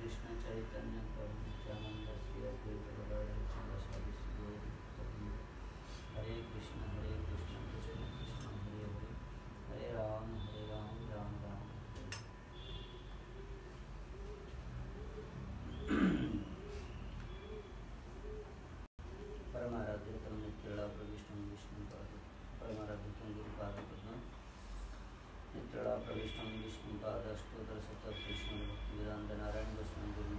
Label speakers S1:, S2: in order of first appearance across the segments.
S1: कृष्ण चैतन्य प्रभु नित्यानंद श्री अद्वैत गदाधर श्रीवासादि गौर भक्तवृंद। हरे कृष्ण कृष्ण कृष्ण हरे हरे, हरे राम राम राम हरे हरे। परमाराध्यतम नित्यला प्रविष्टम विष्णु पाद, परमाराध्यतम गुरुपाद पद्म नित्यला प्रविष्टम विष्णु पाद अष्टोत्तर शतक कृष्ण भक्ति वेदांत नारायण गोस्वामी गुरु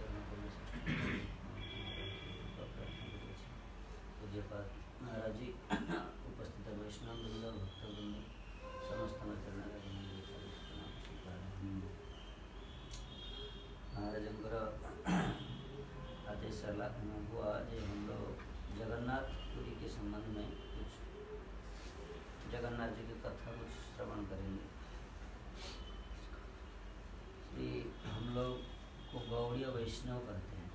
S1: पूज्यपाद महाराज जी, उपस्थित वैष्णव वृंद भक्तवृंद समस्त महाराजंकर आदेश हुआ जो हम लोग जगन्नाथपुरी के संबंध में कुछ जगन्नाथ जी की कथा कुछ श्रवण करेंगे। हम लोग को गौड़ीय वैष्णव कहते हैं।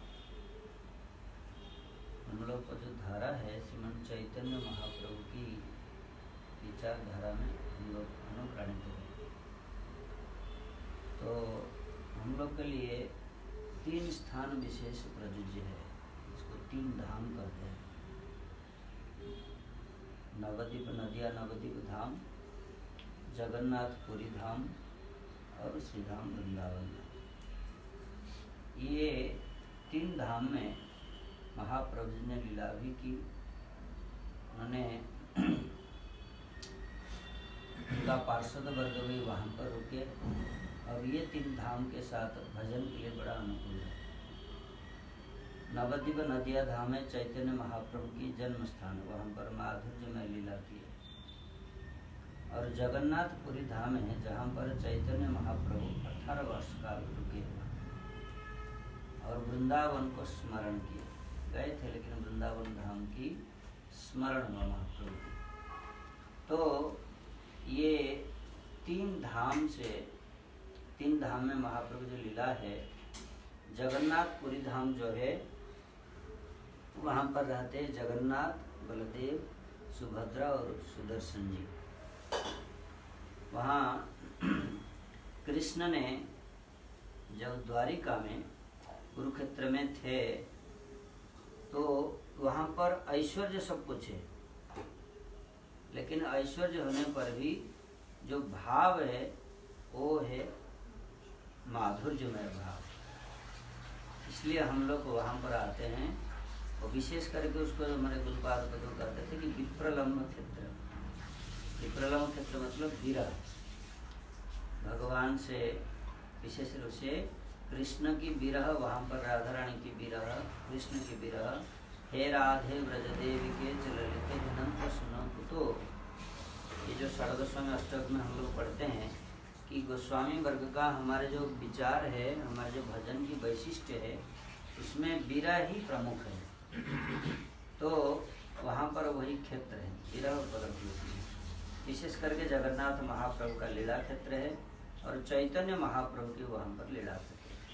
S1: हम लोग का जो धारा है श्रीमन चैतन्य महाप्रभु की विचारधारा में हम लोग अनुप्राणित हैं। तो हम लोग के लिए 3 स्थान विशेष प्रयोज्य है, इसको 3 धाम कहते हैं। नवद्वीप नदिया नवद्वीप धाम, जगन्नाथपुरी धाम और श्रीधाम वृंदावन। ये 3 धाम में महाप्रभु जी ने लीला भी की। उन्होंने उनका पार्षद वर्ग भी वहाँ पर रुके और ये 3 धाम के साथ भजन के लिए बड़ा अनुकूल है। नवद्वीप नदिया धाम है चैतन्य महाप्रभु की जन्म स्थान, वहाँ पर माधुर्य में लीला की है। और जगन्नाथपुरी धाम है जहाँ पर चैतन्य महाप्रभु 18 वर्ष काल रुके और वृंदावन को स्मरण किए। गए थे लेकिन वृंदावन धाम की स्मरण हुआ महाप्रभु की। तो ये 3 धाम में महाप्रभु जो लीला है, जगन्नाथपुरी धाम जो है वहाँ पर रहते जगन्नाथ, बलदेव, सुभद्रा और सुदर्शन जी। वहाँ कृष्ण ने जब द्वारिका में कुरुक्षेत्र में थे तो वहाँ पर ऐश्वर्य सब कुछ है, लेकिन ऐश्वर्य होने पर भी जो भाव है वो है माधुर्यमय भाव। इसलिए हम लोग वहाँ पर आते हैं और विशेष करके उसको हमारे गुरुपाद को जो कहते थे कि विप्रलम्ब क्षेत्र। विप्रलम्ब क्षेत्र मतलब विरह, भगवान से विशेष रूप से कृष्ण की विरह, वहाँ पर राधा रानी की विरह, कृष्ण की विरह। हे राधे व्रजदेवी के चललिते विनंत सुनो कुतो। ये जो षड गोस्वामी अष्टक में हम लोग पढ़ते हैं कि गोस्वामी वर्ग का हमारे जो विचार है, हमारे जो भजन की वैशिष्ट्य है, उसमें विरह ही प्रमुख है। तो वहाँ पर वही क्षेत्र है, विरह उपलब्ध होती है। विशेष करके जगन्नाथ महाप्रभु का लीला क्षेत्र है और चैतन्य महाप्रभु की वहाँ पर लीला क्षेत्र।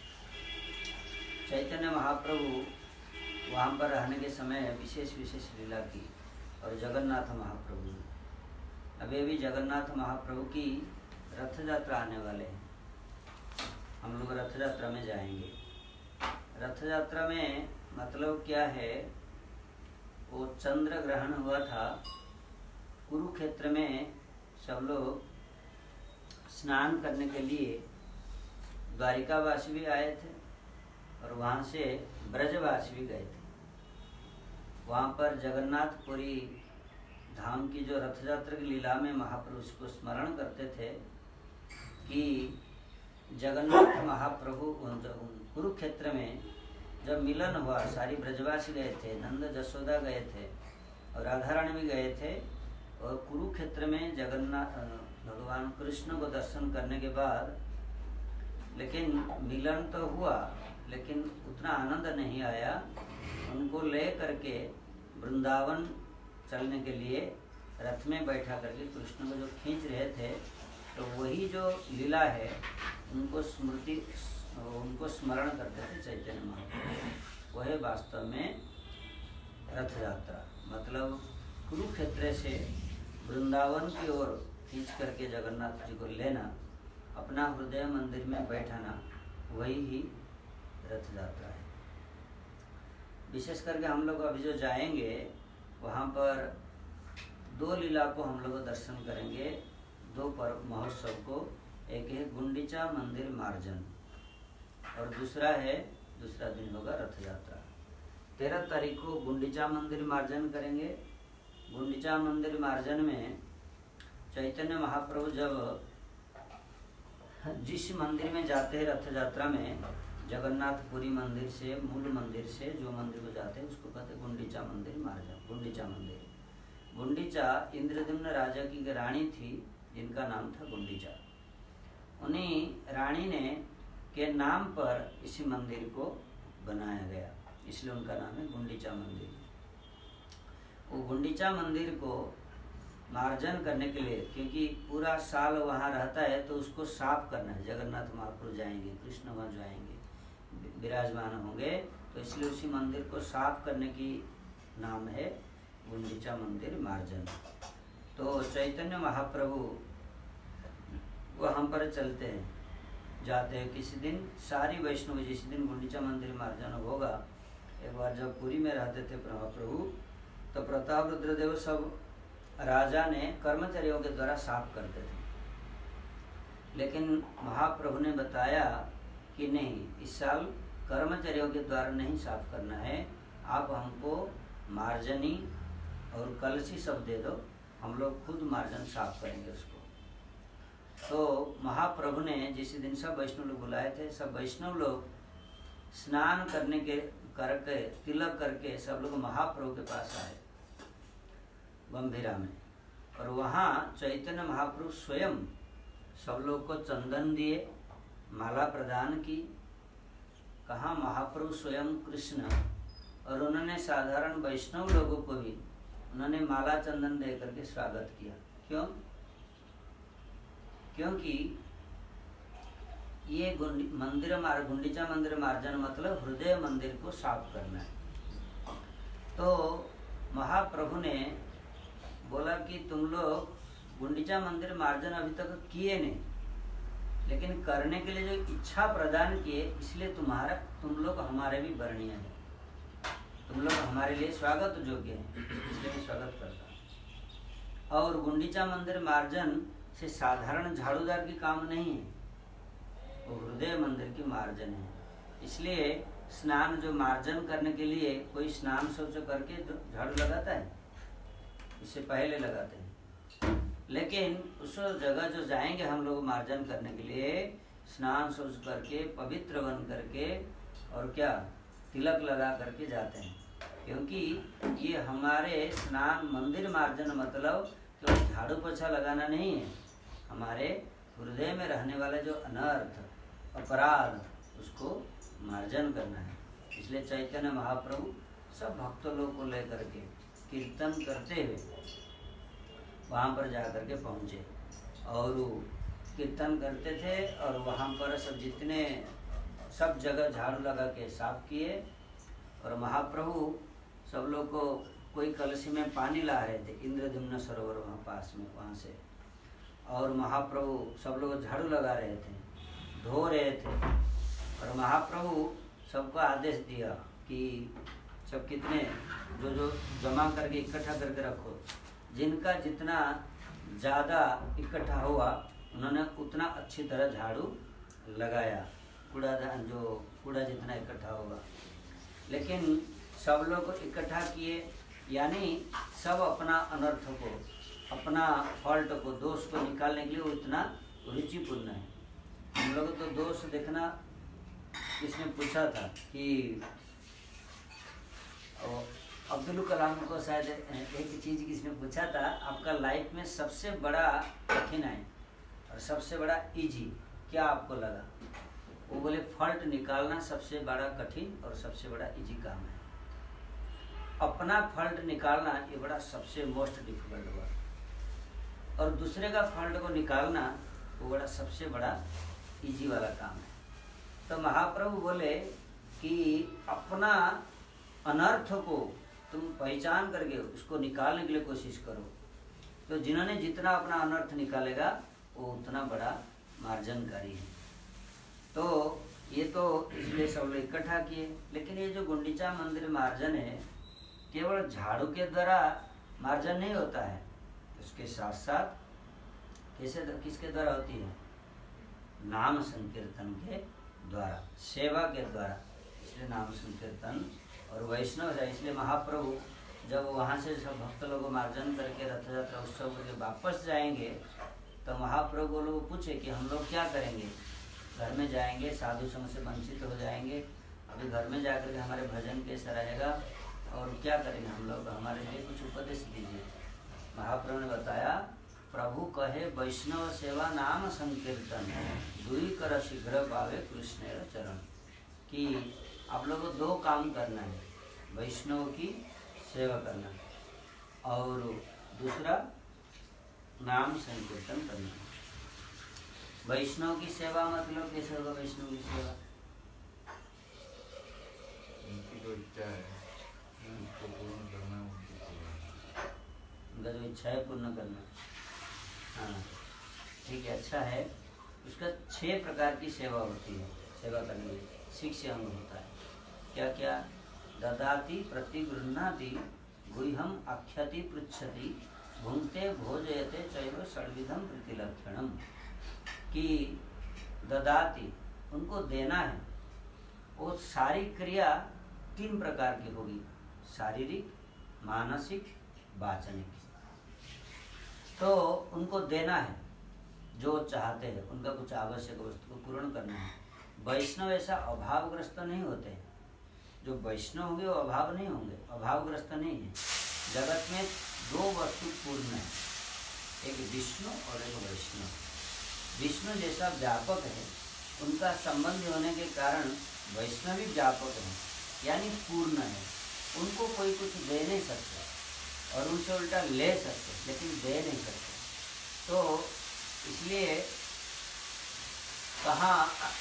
S1: चैतन्य महाप्रभु वहाँ पर रहने के समय विशेष लीला की और जगन्नाथ महाप्रभु। अभी भी जगन्नाथ महाप्रभु की रथ यात्रा आने वाले हैं। हम लोग रथ यात्रा में जाएंगे। रथ यात्रा में मतलब क्या है, वो चंद्र ग्रहण हुआ था कुरुक्षेत्र में। सब लोग स्नान करने के लिए द्वारिकावासी भी आए थे और वहाँ से ब्रजवासी भी गए थे। वहाँ पर जगन्नाथपुरी धाम की जो रथ यात्रा की लीला में महाप्रभु को स्मरण करते थे कि जगन्नाथ महाप्रभु कुरुक्षेत्र में जब मिलन हुआ, सारी ब्रजवासी गए थे, नंद जसोदा गए थे और राधा रानी भी गए थे। और कुरुक्षेत्र में जगन्नाथ भगवान कृष्ण को दर्शन करने के बाद लेकिन मिलन तो हुआ लेकिन उतना आनंद नहीं आया। उनको ले करके वृंदावन चलने के लिए रथ में बैठा करके कृष्ण को जो खींच रहे थे, तो वही जो लीला है उनको स्मरण करते थे चैतन्य महाप्रभु। वह वास्तव में रथ यात्रा मतलब कुरुक्षेत्र से वृंदावन की ओर खींच करके जगन्नाथ जी को लेना, अपना हृदय मंदिर में बैठाना, वही ही रथ यात्रा है। विशेष करके हम लोग अभी जो जाएंगे वहाँ पर 2 लीला को हम लोग दर्शन करेंगे, 2 पर्व महोत्सव को। एक है गुंडीचा मंदिर मार्जन और दूसरा दिन होगा रथ यात्रा। 13 तारीख को गुंडीचा मंदिर मार्जन करेंगे। गुंडीचा मंदिर मार्जन में चैतन्य महाप्रभु जब जिस मंदिर में जाते हैं रथ यात्रा में, जगन्नाथपुरी मंदिर से, मूल मंदिर से जो मंदिर को जाते हैं उसको कहते हैं गुंडीचा मंदिर मार्जन। गुंडीचा मंदिर, गुंडीचा इंद्रद्युम्न राजा की रानी थी जिनका नाम था गुंडीचा। उन्हीं रानी ने के नाम पर इसी मंदिर को बनाया गया, इसलिए उनका नाम है गुंडीचा मंदिर। वो गुंडीचा मंदिर को मार्जन करने के लिए, क्योंकि पूरा साल वहाँ रहता है तो उसको साफ करना है। जगन्नाथ महाप्रभु जाएंगे, कृष्ण वहाँ जाएंगे, विराजमान होंगे, तो इसलिए उसी मंदिर को साफ करने की नाम है गुंडीचा मंदिर मार्जन। तो चैतन्य महाप्रभु वहाँ पर चलते हैं, जाते हैं किसी दिन। सारी वैष्णव जिस दिन गुंडीचा मंदिर मार्जन होगा, एक बार जब पुरी में रहते थे महाप्रभु, तो प्रताप रुद्रदेव सब राजा ने कर्मचारियों के द्वारा साफ करते थे। लेकिन महाप्रभु ने बताया कि नहीं, इस साल कर्मचारियों के द्वारा नहीं साफ करना है, आप हमको मार्जनी और कलशी सब दे दो, हम लोग खुद मार्जन साफ करेंगे उसको। तो महाप्रभु ने जिस दिन सब वैष्णव लोग बुलाए थे, सब वैष्णव लोग स्नान करके तिलक करके सब लोग महाप्रभु के पास आए गंभीरा में। और वहाँ चैतन्य महाप्रभु स्वयं सब लोग को चंदन दिए, माला प्रदान की। कहाँ महाप्रभु स्वयं कृष्ण, और उन्होंने साधारण वैष्णव लोगों को भी उन्होंने माला चंदन दे करके स्वागत किया। क्यों? क्योंकि ये गुंडीचा मंदिर मार्जन मतलब हृदय मंदिर को साफ करना है। तो महाप्रभु ने बोला कि तुम लोग गुंडीचा मंदिर मार्जन अभी तक किए नहीं, लेकिन करने के लिए जो इच्छा प्रदान किए, इसलिए तुम लोग हमारे भी वर्णीय हैं, तुम लोग हमारे लिए स्वागत योग्य हैं, इसलिए मैं स्वागत करता हूँ। और गुंडीचा मंदिर मार्जन से साधारण झाड़ूदार की काम नहीं है, वो हृदय मंदिर की मार्जन है। इसलिए स्नान जो मार्जन करने के लिए कोई स्नान शौच करके झाड़ू लगाता है, इससे पहले लगाते हैं। लेकिन उस जगह जो जाएंगे हम लोग मार्जन करने के लिए, स्नान शौच करके पवित्र बन करके और क्या तिलक लगा करके जाते हैं। क्योंकि ये हमारे स्नान मंदिर मार्जन मतलब केवल झाड़ू पोछा लगाना नहीं है, हमारे हृदय में रहने वाले जो अनर्थ अपराध उसको मार्जन करना है। इसलिए चैतन्य महाप्रभु सब भक्तों लोग को लेकर के कीर्तन करते हुए वहाँ पर जा कर के पहुँचे और कीर्तन करते थे। और वहाँ पर सब जगह झाड़ू लगा के साफ किए। और महाप्रभु सब लोग को कोई कलशी में पानी ला रहे थे, इंद्रद्युम्न सरोवर वहाँ पास में, वहाँ से। और महाप्रभु सब लोग झाड़ू लगा रहे थे, धो रहे थे। और महाप्रभु सबको आदेश दिया कि सब कितने जो जमा करके इकट्ठा करके रखो, जिनका जितना ज़्यादा इकट्ठा हुआ उन्होंने उतना अच्छी तरह झाड़ू लगाया, कूड़ा जितना इकट्ठा होगा। लेकिन सब लोग इकट्ठा किए, यानी सब अपना अनर्थ को, अपना फॉल्ट को, दोष को निकालने के लिए उतना रुचिपूर्ण है। हम लोग तो दोष देखना, किसने पूछा था कि अब्दुल कलाम को शायद एक चीज़ किसने पूछा था, आपका लाइफ में सबसे बड़ा कठिनाई और सबसे बड़ा इजी क्या आपको लगा? वो बोले फॉल्ट निकालना सबसे बड़ा कठिन और सबसे बड़ा इजी काम है। अपना फॉल्ट निकालना ये बड़ा सबसे मोस्ट डिफिकल्ट हुआ, और दूसरे का फॉल्ट को निकालना वो बड़ा सबसे बड़ा इजी वाला काम है। तो महाप्रभु बोले कि अपना अनर्थ को तुम पहचान करके उसको निकालने के लिए कोशिश करो। तो जिन्होंने जितना अपना अनर्थ निकालेगा वो उतना बड़ा मार्जनकारी है। तो ये तो इसलिए सब लोग इकट्ठा किए। लेकिन ये जो गुंडीचा मंदिर मार्जन है केवल झाड़ू के द्वारा मार्जन नहीं होता है, उसके साथ साथ किसके द्वारा होती है? नाम संकीर्तन के द्वारा, सेवा के द्वारा। इसलिए नाम संकीर्तन और वैष्णव है। इसलिए महाप्रभु जब वहाँ से सब भक्त लोगों को मार्जन करके रथ यात्रा उत्सव करके वापस जाएंगे तो महाप्रभु लोग पूछे कि हम लोग क्या करेंगे? घर में जाएंगे, साधु संग से वंचित हो जाएंगे, अभी घर में जाकर के हमारे भजन कैसा रहेगा और क्या करेंगे हम लोग? हमारे लिए कुछ उपदेश दीजिए। महाप्रभु ने बताया, प्रभु कहे वैष्णव सेवा नाम संकीर्तन, दुई कर शीघ्र पावे कृष्ण चरण। कि आप लोगों को दो काम करना है, वैष्णव की सेवा करना और दूसरा नाम संकीर्तन करना। वैष्णव की सेवा मतलब कैसे होगा? वैष्णव की सेवा
S2: उनकी जो इच्छा है उसको पूर्ण करना,
S1: उनका जो इच्छा है पूर्ण करना। हाँ ठीक है, अच्छा है। उसका 6 प्रकार की सेवा होती है। सेवा करने में 6 अंग होता है। क्या क्या? ददाति प्रतिगृह्णाति गुह्यम आख्याति पृच्छति भुंक्ते भोजयते चैव षड्विधम प्रतिलक्षणम। कि ददाति उनको देना है। वो सारी क्रिया 3 प्रकार की होगी, शारीरिक, मानसिक, वाचनिक। तो उनको देना है जो चाहते हैं, उनका कुछ आवश्यक वस्तु को पूर्ण करना है। वैष्णव ऐसा अभावग्रस्त नहीं होते हैं। जो वैष्णव होंगे वो अभाव नहीं होंगे, अभावग्रस्त नहीं है। जगत में 2 वस्तु पूर्ण है, एक विष्णु और एक वैष्णव। विष्णु जैसा व्यापक है, उनका संबंध होने के कारण वैष्णव भी व्यापक है, यानी पूर्ण है। उनको कोई कुछ दे नहीं सकता और उनसे उल्टा ले सकते, लेकिन दे नहीं सकते। तो इसलिए कहा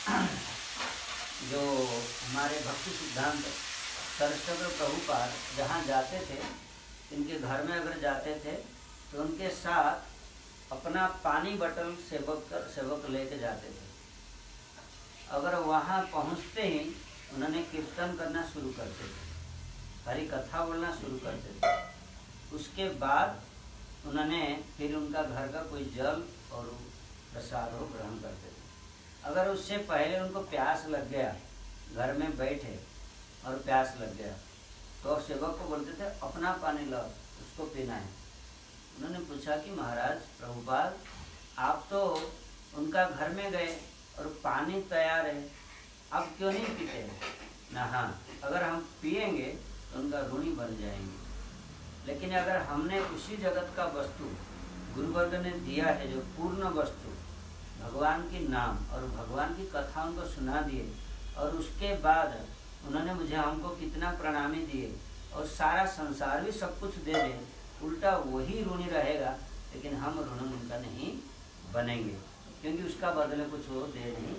S1: जो हमारे भक्ति सिद्धांत सरस्वती प्रभुपाद जहाँ जाते थे, इनके घर में अगर जाते थे तो उनके साथ अपना पानी बटल सेवक लेके जाते थे। अगर वहाँ पहुँचते ही उन्होंने कीर्तन करना शुरू करते थे, हरि कथा बोलना शुरू करते थे। उसके बाद उन्होंने फिर उनका घर का कोई जल और प्रसाद हो ग्रहण करते थे। अगर उससे पहले उनको प्यास लग गया, घर में बैठे और प्यास लग गया, तो सेवक को बोलते थे अपना पानी लाओ, उसको पीना है। उन्होंने पूछा कि महाराज प्रभुपाद, आप तो उनका घर में गए और पानी तैयार है, आप क्यों नहीं पीते हैं? ना हाँ, अगर हम पिएंगे तो उनका ऋणी बन जाएंगे। लेकिन अगर हमने उसी जगत का वस्तु गुरुवर्ग ने दिया है, जो पूर्ण वस्तु भगवान की नाम और भगवान की कथा उनको सुना दिए, और उसके बाद उन्होंने मुझे हमको कितना प्रणामी दिए और सारा संसार भी सब कुछ दे दे, उल्टा वही ऋणी रहेगा, लेकिन हम ऋणी उनका नहीं बनेंगे, क्योंकि उसका बदले कुछ वो दे नहीं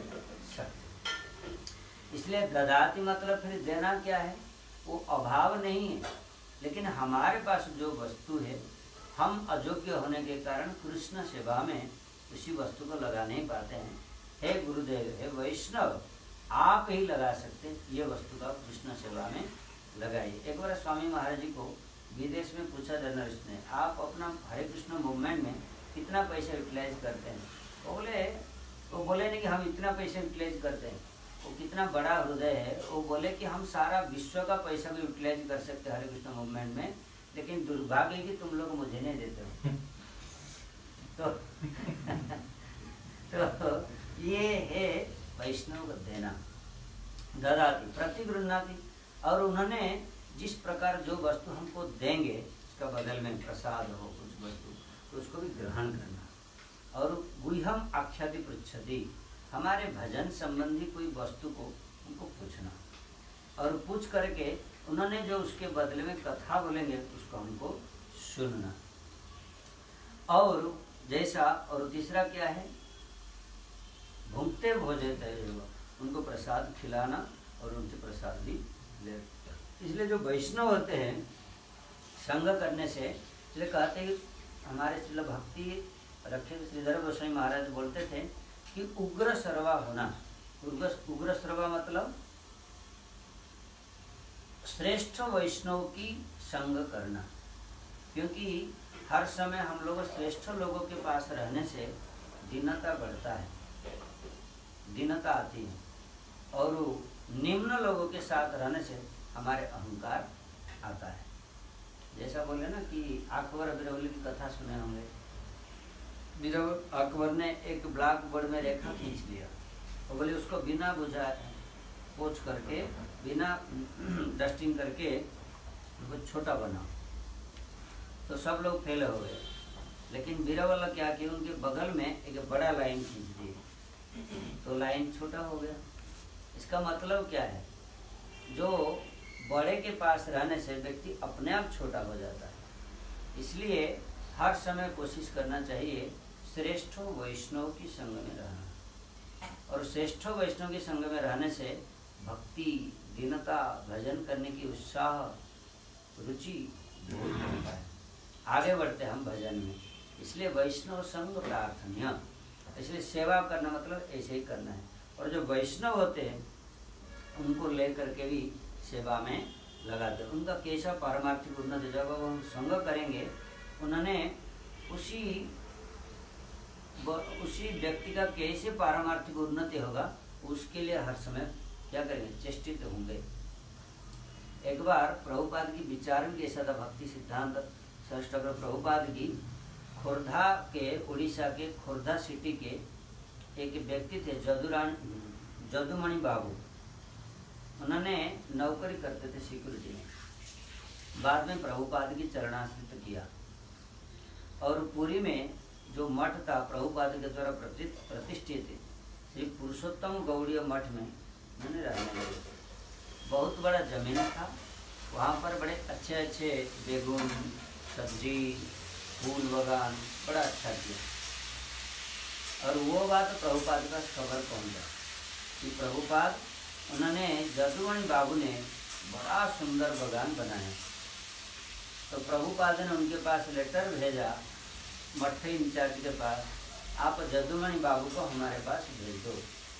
S1: सकते। इसलिए ददाति मतलब फिर देना क्या है? वो अभाव नहीं है, लेकिन हमारे पास जो वस्तु है, हम अयोग्य होने के कारण कृष्ण सेवा में उसी वस्तु को लगा नहीं पाते हैं। हे गुरुदेव, हे वैष्णव, आप ही लगा सकते, ये वस्तु का कृष्ण सेवा में लगाइए। एक बार स्वामी महाराज जी को विदेश में पूछा जर्नलिस्ट ने, आप अपना हरे कृष्ण मूवमेंट में कितना पैसा यूटिलाइज करते हैं? वो बोले नहीं कि हम इतना पैसा यूटिलाइज करते हैं, वो कितना बड़ा हृदय है। वो बोले कि हम सारा विश्व का पैसा भी यूटिलाइज कर सकते हैं हरे कृष्ण मूवमेंट में, लेकिन दुर्भाग्य है कि तुम लोग मुझे नहीं देते हो। तो ये है वैष्णव को देना। ददाति प्रतिगृह्णाति, और उन्होंने जिस प्रकार जो वस्तु हमको देंगे उसका बदल में प्रसाद हो कुछ वस्तु, तो उसको भी ग्रहण करना। और गुह्यम आख्याति पृच्छति, हमारे भजन संबंधी कोई वस्तु को उनको पूछना, और पूछ करके उन्होंने जो उसके बदले में कथा बोलेंगे उसको हमको सुनना। और जैसा, और तीसरा क्या है? भुंक्ते भोजयते, उनको प्रसाद खिलाना और उनसे प्रसाद भी ले। इसलिए जो वैष्णव होते हैं संग करने से, इसलिए कहते हैं हमारे श्रील भक्ति रक्षक श्रीधर गोस्वामी महाराज बोलते थे कि उग्र सर्वा होना, उग्र श्रवा मतलब श्रेष्ठ वैष्णव की संग करना, क्योंकि हर समय हम लोग श्रेष्ठ लोगों के पास रहने से दीनता बढ़ता है, दीनता आती है, और निम्न लोगों के साथ रहने से हमारे अहंकार आता है। जैसा बोले ना कि अकबर बिरबल की कथा सुने होंगे। अकबर ने एक ब्लैक बोर्ड में रेखा खींच लिया और बोले उसको बिना बुझा पोंछ करके, बिना डस्टिंग करके उसको छोटा बनाओ, तो सब लोग फेल हो गए। लेकिन बीरबल क्या किया, उनके बगल में एक बड़ा लाइन खींच दी तो लाइन छोटा हो गया। इसका मतलब क्या है, जो बड़े के पास रहने से व्यक्ति अपने आप छोटा हो जाता है। इसलिए हर समय कोशिश करना चाहिए श्रेष्ठ वैष्णव की संग में रहना, और श्रेष्ठ वैष्णव की संग में रहने से भक्ति, दीनता, भजन करने की उत्साह, रुचि बहुत होता है, आगे बढ़ते हम भजन में। इसलिए वैष्णव संग प्रार्थनीय, इसलिए सेवा करना मतलब ऐसे ही करना है। और जो वैष्णव होते हैं उनको लेकर के भी सेवा में लगाते हैं। उनका कैसा पारमार्थिक उन्नति, जब हम संग करेंगे उन्होंने उसी व्यक्ति का कैसे पारमार्थिक उन्नति होगा, उसके लिए हर समय क्या करेंगे, चेष्टित होंगे। एक बार प्रभुपाद की विचार में कैसा था, भक्ति सिद्धांत सरस्वती ठाकुर प्रभुपाद की खोर्धा के, उड़ीसा के खोर्धा सिटी के एक व्यक्ति थे जदुमणि बाबू। उन्होंने नौकरी करते थे सिक्योरिटी में, बाद में प्रभुपाद की चरणाश्रित किया, और पुरी में जो मठ था प्रभुपाद के द्वारा प्रतिष्ठित श्री पुरुषोत्तम गौड़ीय मठ में मैंने रहने लगे। बहुत बड़ा जमीन था, वहाँ पर बड़े अच्छे अच्छे बेगुन, सब्जी, फूल बगान बड़ा अच्छा किया। और वो बात प्रभुपाद के पास खबर पहुँचा कि प्रभुपाद, उन्होंने जदुमणि बाबू ने बड़ा सुंदर बगान बनाया। तो प्रभुपाद ने उनके पास लेटर भेजा मठ इंचार्ज के पास, आप जदुमणि बाबू को हमारे पास भेज दो।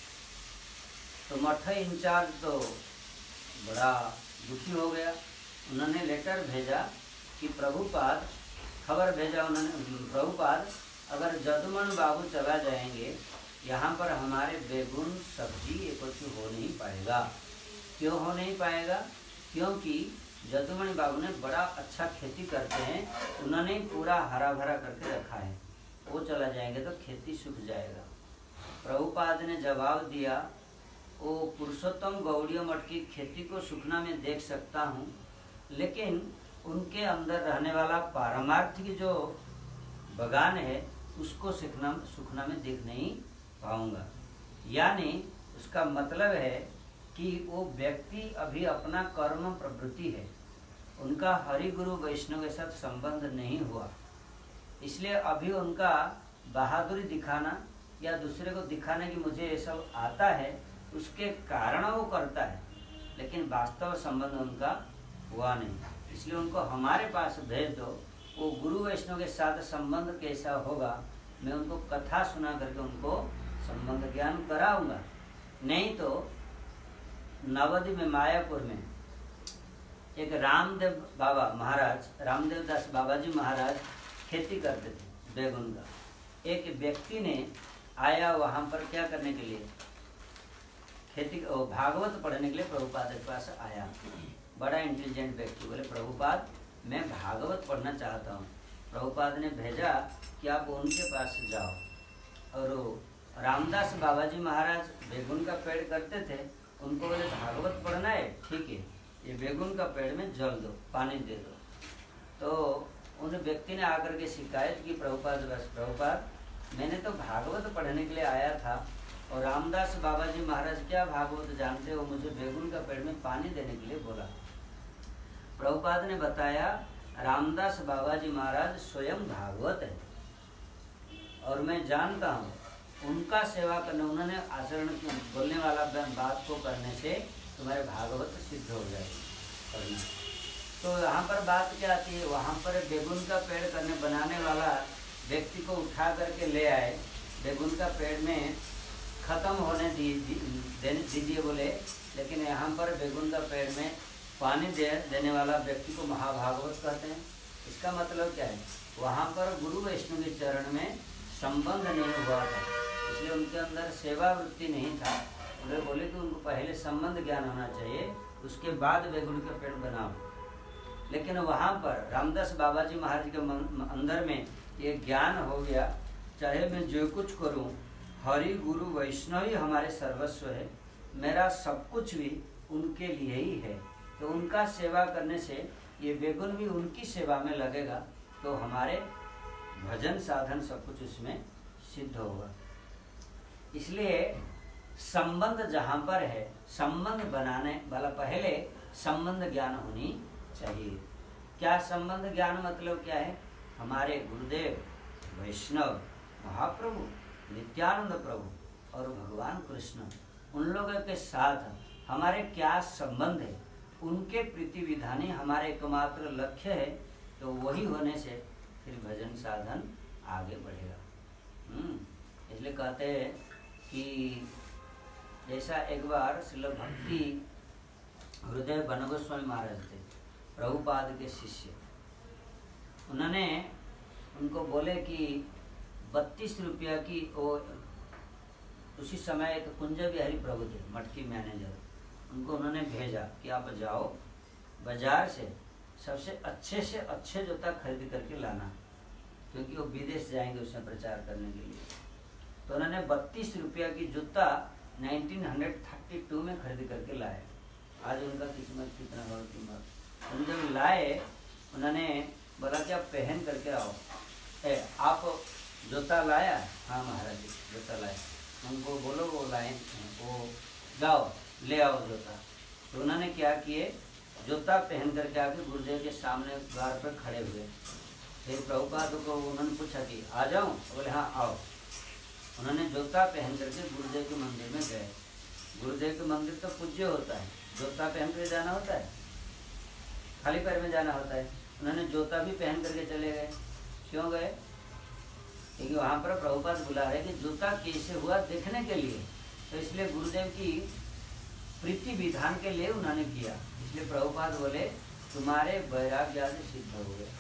S1: तो मठ इंचार्ज तो बड़ा दुखी हो गया। उन्होंने लेटर भेजा कि प्रभुपाद, खबर भेजा उन्होंने, प्रभुपाद अगर जदुमणि बाबू चला जाएंगे यहाँ पर हमारे बेगुन सब्जी ये कुछ हो नहीं पाएगा। क्यों हो नहीं पाएगा? क्योंकि जदुमणि बाबू ने बड़ा अच्छा खेती करते हैं, उन्होंने पूरा हरा भरा करके रखा है, वो चला जाएंगे तो खेती सूख जाएगा। प्रभुपाद ने जवाब दिया, वो पुरुषोत्तम गौड़ीय मठ की खेती को सूखना मैं देख सकता हूँ, लेकिन उनके अंदर रहने वाला पारमार्थिक जो बगान है उसको सूखना मैं देख नहीं पाऊंगा। यानी उसका मतलब है कि वो व्यक्ति अभी अपना कर्म प्रवृत्ति है, उनका हरि गुरु वैष्णव के साथ संबंध नहीं हुआ, इसलिए अभी उनका बहादुरी दिखाना या दूसरे को दिखाने की मुझे ये सब आता है, उसके कारण वो करता है, लेकिन वास्तव संबंध उनका हुआ नहीं। इसलिए उनको हमारे पास भेज दो, वो गुरु वैष्णव के साथ संबंध कैसा होगा मैं उनको कथा सुना करके उनको संबंध ज्ञान कराऊंगा। नहीं तो नवद्वीप में मायापुर में एक रामदेव बाबा महाराज, रामदेव दास बाबा जी महाराज खेती करते थे बैगन का। एक व्यक्ति ने आया वहाँ पर क्या करने के लिए, खेती भागवत पढ़ने के लिए प्रभुपाद के पास आया। बड़ा इंटेलिजेंट व्यक्ति, बोले प्रभुपाद मैं भागवत पढ़ना चाहता हूँ। प्रभुपाद ने भेजा कि आप उनके पास जाओ। और रामदास बाबा जी महाराज बेगुन का पेड़ करते थे, उनको बोले भागवत पढ़ना है, ठीक है, ये बेगुन का पेड़ में जल दो, पानी दे दो। तो उन व्यक्ति ने आकर के शिकायत की प्रभुपाद, बस प्रभुपाद मैंने तो भागवत पढ़ने के लिए आया था और रामदास बाबा जी महाराज क्या भागवत जानते हो, मुझे बेगुन का पेड़ में पानी देने के लिए बोला। प्रभुपाद ने बताया रामदास बाबा जी महाराज स्वयं भागवत है और मैं जानता हूँ उनका सेवा करने, उन्होंने आचरण बोलने वाला बात को करने से तुम्हारे भागवत सिद्ध हो जाएगी करना। तो यहाँ पर बात क्या आती है, वहाँ पर बेगुन का पेड़ करने बनाने वाला व्यक्ति को उठा करके ले आए, बेगुन का पेड़ में खत्म होने दीजिए बोले, लेकिन यहाँ पर बेगुंदा पेड़ में पानी देने वाला व्यक्ति को महाभागवत कहते हैं। इसका मतलब क्या है, वहाँ पर गुरु वैष्णव के चरण में संबंध नहीं हुआ था, इसलिए उनके अंदर सेवा वृत्ति नहीं था। उन्हें बोले कि उनको पहले संबंध ज्ञान होना चाहिए, उसके बाद बेगुन के पेड़ बनाओ। लेकिन वहाँ पर रामदास बाबा जी महाराज के अंदर में ये ज्ञान हो गया, चाहे मैं जो कुछ करूँ, हरि गुरु वैष्णव ही हमारे सर्वस्व है, मेरा सब कुछ भी उनके लिए ही है। तो उनका सेवा करने से ये बेगुन भी उनकी सेवा में लगेगा, तो हमारे भजन साधन सब कुछ उसमें सिद्ध होगा। इसलिए संबंध जहाँ पर है, संबंध बनाने वाला पहले संबंध ज्ञान होनी चाहिए। क्या संबंध ज्ञान मतलब क्या है? हमारे गुरुदेव वैष्णव महाप्रभु नित्यानंद प्रभु और भगवान कृष्ण, उन लोगों के साथ हमारे क्या संबंध है, उनके प्रीति विधानी हमारे एकमात्र लक्ष्य है। तो वही होने से फिर भजन साधन आगे बढ़ेगा। इसलिए कहते हैं कि जैसा एक बार श्रील भक्ति हृदय बन गोस्वामी महाराज थे, प्रभुपाद के शिष्य, उन्होंने उनको बोले कि 32 रुपया की वो उसी समय एक कुंज बिहारी प्रभु थे, मटकी मैनेजर, उनको उन्होंने भेजा कि आप जाओ बाजार से सबसे अच्छे जूता खरीद करके लाना, क्योंकि वो विदेश जाएंगे उसमें प्रचार करने के लिए। तो उन्होंने 32 रुपया की जूता 1932 में खरीद करके लाए। आज उनका किस्मत कितना बड़ा कीमत। उन जब लाए, उन्होंने बोला कि आप पहन करके आओ। आप जूता लाया? हाँ महाराज जी जूता लाए। उनको बोलो वो लाए, वो जाओ ले आओ जूता। तो उन्होंने क्या किए, जूता पहन करके आके गुरुदेव के सामने द्वार पर खड़े हुए। फिर प्रभुपाद को उन्होंने पूछा कि आ जाऊं? बोले हाँ आओ। उन्होंने जूता पहन करके गुरुदेव के मंदिर में गए। गुरुदेव के मंदिर तो पूज्य होता है, जूता पहन कर जाना होता है, खाली पैर में जाना होता है। उन्होंने जूता भी पहन करके चले गए। क्यों गए? क्योंकि वहाँ पर प्रभुपाद बुला रहे कि जूता कैसे हुआ देखने के लिए। तो इसलिए गुरुदेव की प्रीति विधान के लिए उन्होंने किया। इसलिए प्रभुपाद बोले तुम्हारे वैराग्य आदि सिद्ध हो गए,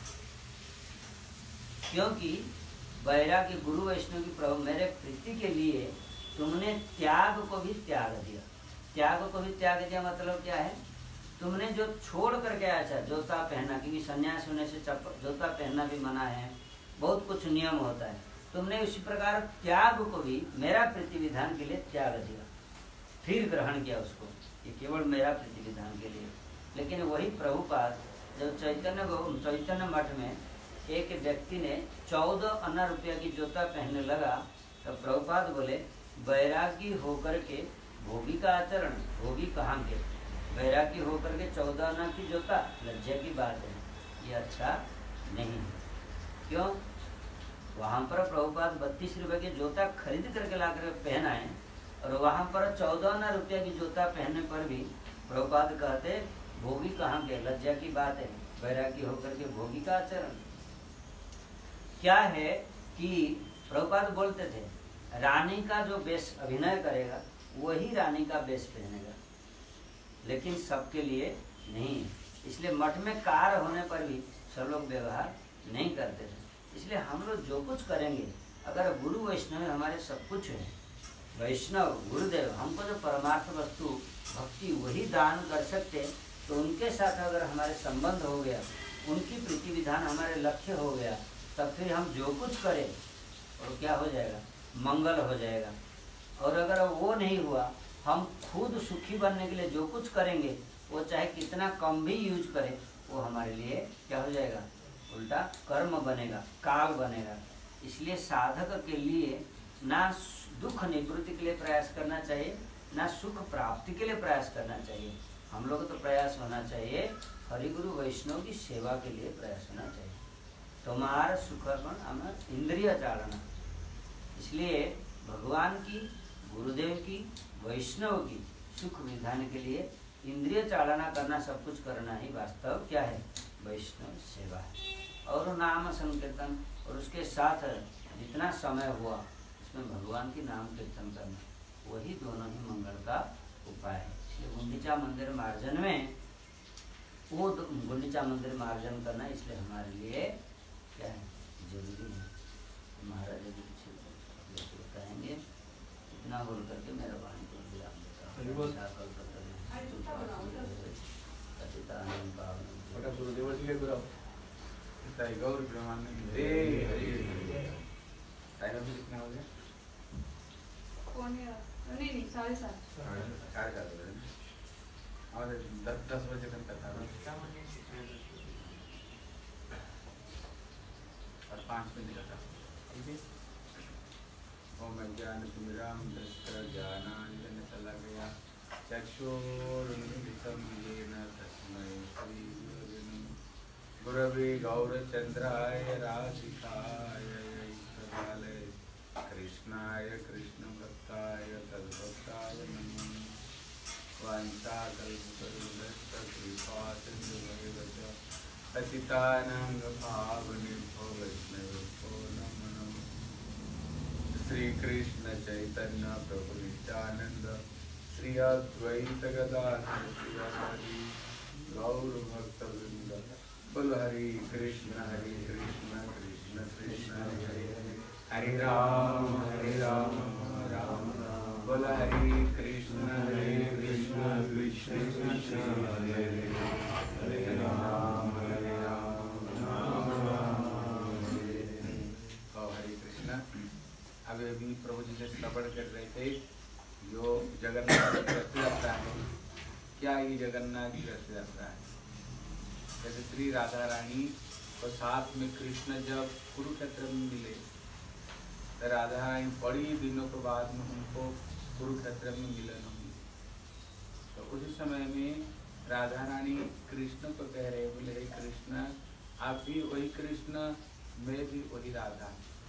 S1: क्योंकि वैराग्य गुरु वैष्णव की प्रभु मेरे प्रीति के लिए तुमने त्याग को भी त्याग दिया। त्याग को भी त्याग दिया मतलब क्या है? तुमने जो छोड़ करके आया था जूता पहनना, क्योंकि सन्यास होने से जूता पहनना भी मना है, बहुत कुछ नियम होता है, तुमने उसी प्रकार त्याग को भी मेरा प्रीति विधान के लिए त्याग दिया, फिर ग्रहण किया उसको। ये केवल मेरा प्रीति विधान के लिए। लेकिन वही प्रभुपाद जब चैतन्य मठ में एक व्यक्ति ने 14 अन्ना रुपया की जूता पहनने लगा, तो प्रभुपाद बोले वैरागी होकर के भोगी का आचरण, भोगी कहाँ के? वैरागी होकर के 14 अन्ना की जूता, लज्जा की बात है, ये अच्छा नहीं है। क्यों? वहाँ पर प्रभुपाद 32 रुपये की जूता खरीद करके ला कर पहनाए, और वहाँ पर 14 रुपया की जूता पहनने पर भी प्रभुपाद कहते भोगी कहाँ के? लज्जा की बात है, वैरागी होकर के भोगी का आचरण। क्या है कि प्रभुपाद बोलते थे रानी का जो वेश अभिनय करेगा वही रानी का वेश पहनेगा, लेकिन सबके लिए नहीं। इसलिए मठ में कार होने पर भी सब लोग व्यवहार नहीं करते थे। इसलिए हम लोग जो कुछ करेंगे, अगर गुरु वैष्णव हमारे सब कुछ है, वैष्णव गुरुदेव हमको जो परमार्थ वस्तु भक्ति वही दान कर सकते, तो उनके साथ अगर हमारे संबंध हो गया, उनकी प्रीति विधान हमारे लक्ष्य हो गया, तब फिर हम जो कुछ करें और क्या हो जाएगा? मंगल हो जाएगा। और अगर वो नहीं हुआ, हम खुद सुखी बनने के लिए जो कुछ करेंगे, वो चाहे कितना कम भी यूज करें, वो हमारे लिए क्या हो जाएगा? उल्टा कर्म बनेगा, काल बनेगा। इसलिए साधक के लिए ना दुख निवृत्ति के लिए प्रयास करना चाहिए, ना सुख प्राप्ति के लिए प्रयास करना चाहिए। हम लोग तो प्रयास होना चाहिए हरिगुरु वैष्णव की सेवा के लिए प्रयास होना चाहिए। तुम्हारा सुखर्पण हमें इंद्रिय चालना। इसलिए भगवान की, गुरुदेव की, वैष्णव की सुख विधान के लिए इंद्रिय चालना करना, सब कुछ करना ही वास्तव क्या है? वैष्णव सेवा है। और नाम संकीर्तन, और उसके साथ जितना समय हुआ उसमें भगवान की नाम कीर्तन करना। वही दोनों ही मंगल का उपाय है। इसलिए गुंडीचा मंदिर मार्जन में वो गुंडीचा मंदिर मार्जन करना इसलिए हमारे लिए क्या है, जरूरी है। महाराज जी कुछ बताएंगे। इतना बोल करके मेरा वाणी को विराम देता
S2: गौर ब्रह्मानंद टाइम अभी कितना हो गया?
S3: नहीं 7:30
S2: 4:30 बजे और 10 बजे तक था और 5 मिनट का था। ठीक है। ओम अज्ञानतिमिरां तस्य ज्ञानांजन शलाकया चक्षुरुन्मिलितं येन तस्मै गुरवे गौरचन्द्राय राधिकाय तदालय कृष्णाय कृष्णभक्ताय तद्भक्ताय नमः। वाञ्छाकल्पतरुभ्यश्च कृपासिन्धुभ्येव च पतितानां पावनेभ्यो वैष्णवेभ्यो नमो नमः। श्री कृष्ण चैतन्य प्रभु नित्यानंद श्री अद्वैत गदाधर श्री गौर भक्त वृंद। बोलो हरि कृष्ण कृष्ण कृष्ण हरि हरि हरे राम राम राम। बोलो हरि कृष्ण कृष्ण कृष्ण हरे हरे हरे राम राम राम हरे। हरे कृष्ण। अभी अभी प्रभु जी से श्रवण कर रहे थे जो जगन्नाथ की रथ यात्रा है। क्या ये जगन्नाथ की रथ यात्रा है? जैसे श्री राधा रानी और साथ में कृष्ण जब कुरुक्षेत्र में मिले तो राधा रानी बड़ी दिनों के बाद में उनको कुरुक्षेत्र में मिलन हुई। तो उसी समय में राधा रानी कृष्ण को कह रहे, बोले हे कृष्ण आप भी वही कृष्ण, मैं भी वही राधा।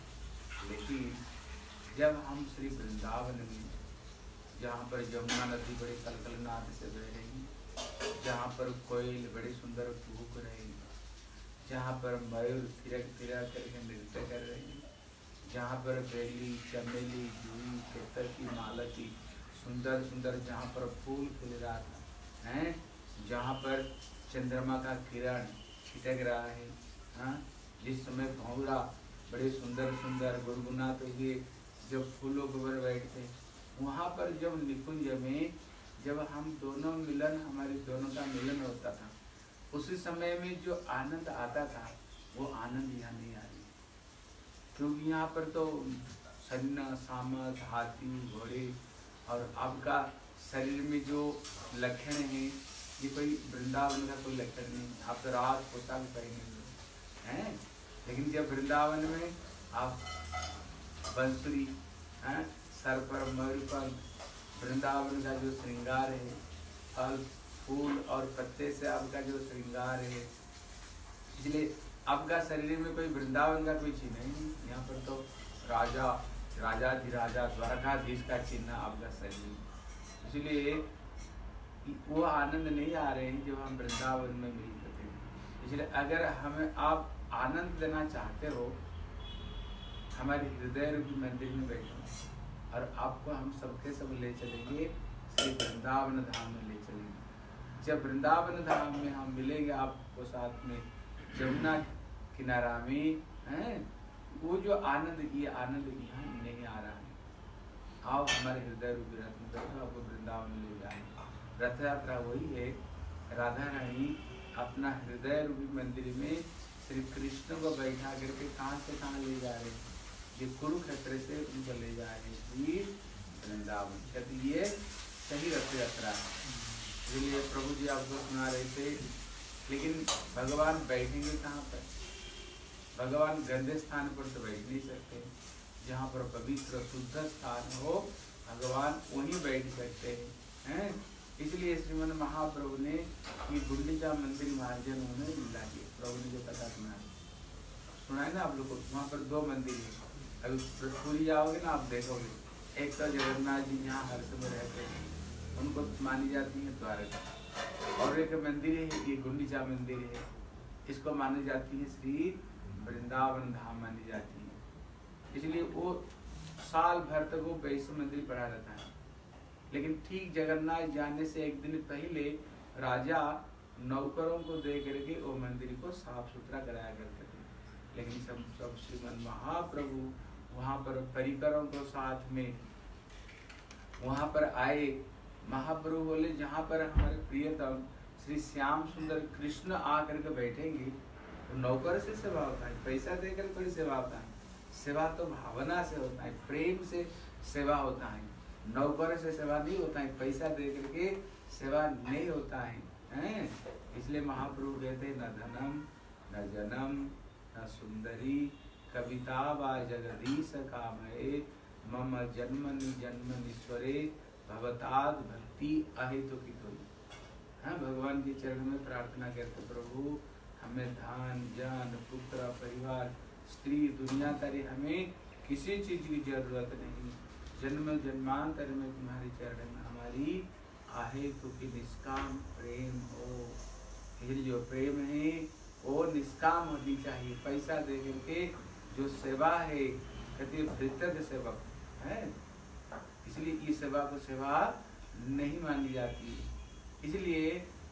S2: लेकिन जब हम श्री वृंदावन में, जहाँ पर यमुना नदी बड़े कलकलनाद से बह रही, जहाँ पर कोयल बड़े सुंदर कूक रही, जहाँ पर मयूर फिरक फिरा करके नृत्य कर रही, जहाँ पर बेली चमेली जूही केतर की मालती सुंदर सुंदर जहाँ पर फूल खिल रहा था हैं, जहाँ पर चंद्रमा का किरण छिटक रहा है, हाँ, जिस समय भौरा बड़े सुंदर सुंदर गुनगुनाते हुए जब फूलों के ऊपर बैठते, वहाँ पर जब निकुंज में जब हम दोनों मिलन, हमारे दोनों का मिलन होता था, उसी समय में जो आनंद आता था वो आनंद यहाँ नहीं आ रही। क्योंकि यहाँ पर तो सन्ना सामत हाथी घोड़े और आपका शरीर में जो लक्षण है ये कोई वृंदावन का कोई लक्षण नहीं। आप तो रात पोशाक पहने हैं, लेकिन जब वृंदावन में आप बंसुरी हैं, सर पर मयूरपंख, वृंदावन का जो श्रृंगार है, फल फूल और पत्ते से आपका जो श्रृंगार है, इसलिए आपका शरीर में कोई वृंदावन का कोई चिन्ह नहीं। यहाँ पर तो राजा राजाधिराजा द्वारकाधीश का चिन्ह आपका शरीर, इसलिए वो आनंद नहीं आ रहे हैं जो हम वृंदावन में मिलते थे। इसलिए अगर हमें आप आनंद देना चाहते हो, हमारे हृदय रूपी मंदिर में बैठो और आपको हम सबके सब ले चलेंगे श्री वृंदावन धाम में ले चलेंगे। जब वृंदावन धाम में हम मिलेंगे आपको साथ में यमुना किनारा में हैं, वो जो आनंद, ये आनंद यहाँ नहीं आ रहा है। आओ हमारे हृदय रूपी रथ में बैठो, आपको वृंदावन ले जाएंगे। रथ यात्रा वही है, राधा रानी अपना हृदय रूपी मंदिर में श्री कृष्ण को बैठा करके कहाँ से कहाँ ले जा रहे हैं, ये कुरुक्षेत्र से उनको ले जा रहे हैं श्री वृंदावन। कहते ये सही रथ यात्रा है। इसलिए प्रभु जी आपको सुना रहे थे, लेकिन भगवान बैठेंगे कहाँ पर? भगवान गंदे स्थान पर तो बैठ नहीं सकते। जहाँ पर पवित्र शुद्ध स्थान हो भगवान वहीं बैठ सकते हैं। इसलिए श्रीमन महाप्रभु ने ये गुंडीचा मंदिर मार्जन होने लीला की, प्रभु ने जो कथा सुना है ना आप लोग को, वहाँ पर दो मंदिर है। अभी पूरी जाओगे ना आप देखोगे, एक तो जगन्नाथ जी जहाँ हर समय रहते हैं उनको मानी जाती है द्वारका, और एक मंदिर है ये गुंडीचा मंदिर है, इसको मानी जाती है श्री वृंदावन धाम मानी जाती है। इसलिए वो साल भर तक वो वैष्णव मंदिर पड़ा रहता है। लेकिन ठीक जगन्नाथ जाने से एक दिन पहले राजा नौकरों को दे करके वो मंदिर को साफ सुथरा कराया करते थे। लेकिन सब श्रीमन महाप्रभु वहाँ पर परिकरों को साथ में वहाँ पर आए। महाप्रभु बोले जहाँ पर हमारे प्रियतम श्री श्याम सुंदर कृष्ण आकर के बैठेंगे तो नौकर से सेवा होता है, पैसा देकर थोड़ी सेवा होता है। सेवा तो भावना से होता है, प्रेम से सेवा होता है। नौकर से सेवा नहीं होता है, पैसा दे करके सेवा नहीं होता है, हैं? इसलिए महाप्रभु कहते हैं न धनम न जनम न सुंदरी कविता वा जगदीश कामये मम जन्मनि जन्मनीश्वरे भवताद भक्ति अहेतु की तो। हाँ, भगवान के चरण में प्रार्थना करते प्रभु हमें धन जन पुत्र परिवार स्त्री दुनिया तरी हमें किसी चीज की जरूरत नहीं। जन्म जन्मांतर में तुम्हारे चरण में हमारी अहेतु की निष्काम प्रेम हो। इसलिए जो प्रेम है वो निष्काम होनी चाहिए। पैसा दे करके जो सेवा है कहते कृतज्ञ सेवक है, इसलिए इस सेवा को सेवा नहीं मानी जाती। इसलिए